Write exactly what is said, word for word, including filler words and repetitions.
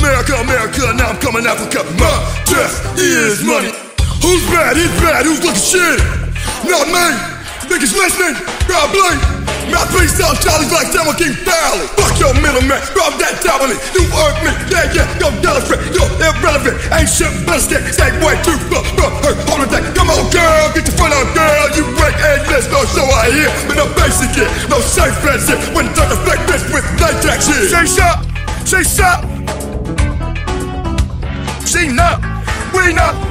America, America, now I'm coming Africa. My dress is money. Who's bad? He's bad. Who's looking shit? Not me. Niggas listening, probably. My peace out, Charlie's like Samuel King Valley. Fuck your middleman, rob that doubly. You earned me, yeah, yeah, yo, dollar free, yo, irrelevant. Ain't shit, better stay, stay way too far, far, her, hold it, come on, girl, get your front on, girl. You break A-list, no show I hear, but no basic shit, no safe fence shit. When it turns to fake bitch with latex shit. Say shut, say shut. She not, we not.